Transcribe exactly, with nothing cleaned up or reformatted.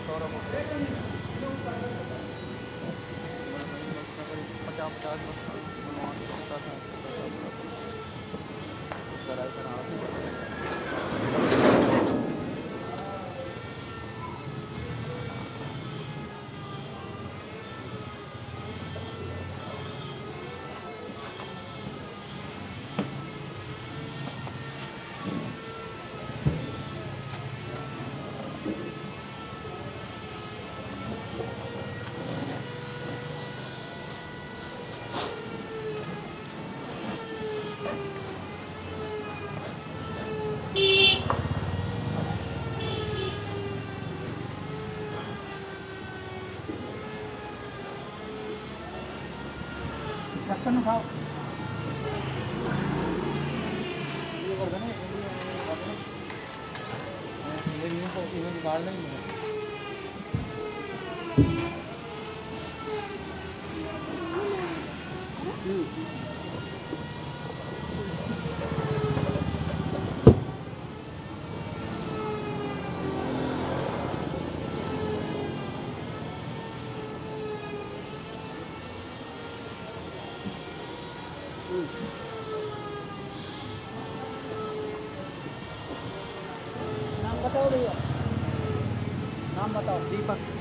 सौरभ पचास पचास बनवाता था कराई करा ढक्कन उठाओ ये कर देना ये निकाल लेंगे नाम बताओ भैया नाम बताओ दीपक